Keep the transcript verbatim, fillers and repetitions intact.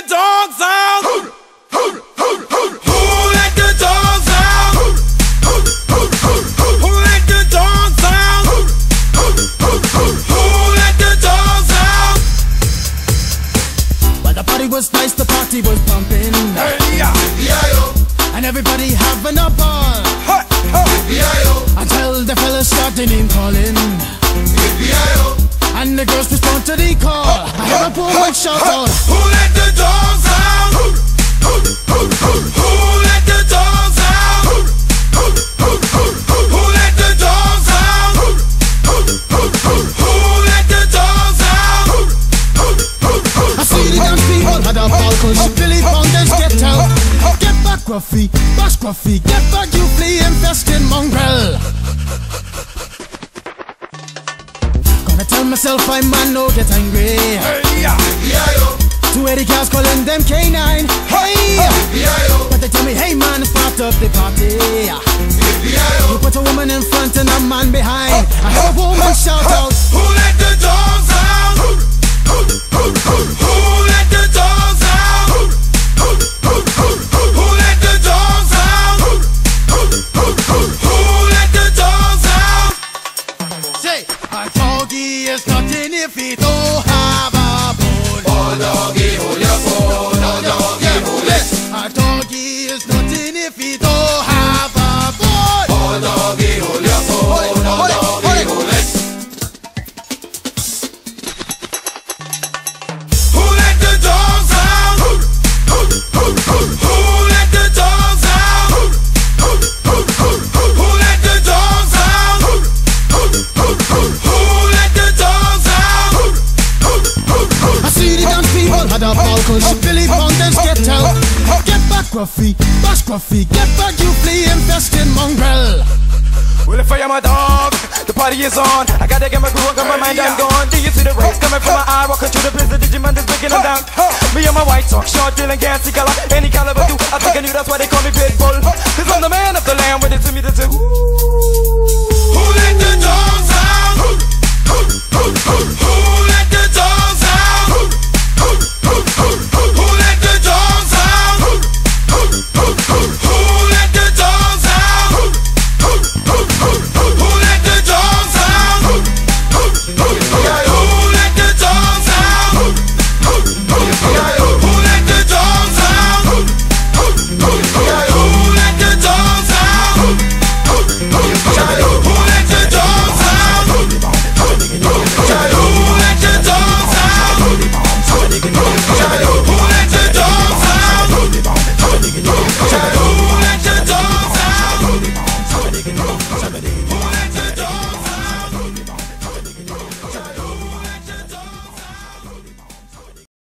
dogs out? Who let the dogs out? Who let the dogs out? Who let the dogs out? Well, the party was nice, the party was pumping, Hey, yeah. and everybody having a ball, Hey, hey. until the fellas started name calling, and the girls respond to the call. I have a woman shout out, Who let the dogs out? Who let the dogs out? Who let the dogs out? Who let the dogs out? I see the dance people had a ball, cause Billy Fountains get out. Get back, Gruffy, bash Gruffy, get back, you flea infested mongrel. Gonna tell myself I man no get angry. Hey, yeah. Two eighty cars calling them K nine. Hey, but they tell me, hey man, it's part of the party. You put a woman in front and a man behind. I have a woman shout out, Who let the dogs out? Who let the dogs out? Who let the dogs out? Who let the dogs out? say, a doggy is nothing if he don't have a bone. Oh doggy, hold your phone. Oh doggy, hold it. A doggy is nothing if he don't have a bone. Oh doggy, hold your phone. Oh doggy, hold it. Who let the dogs out? Who let the dogs out? Who let the dogs out? Who let the dogs out? I see the dance people had a ball, cause Billy Fountains get out. Get back, Gruffy, bash Gruffy, get back, you flea infested mongrel. Well, if I am a dog, the party is on. I gotta get my groove on, got my mind, I'm gone. Do you see the rays coming from my eye? Walking through the prison, Digimon is breaking them down. Me and my white talk, short, dealing, gassy color. Any caliber do, I think I knew that's why they call me Pitbull. Cause I'm the man of the land, when they see me, they say, Who let the dogs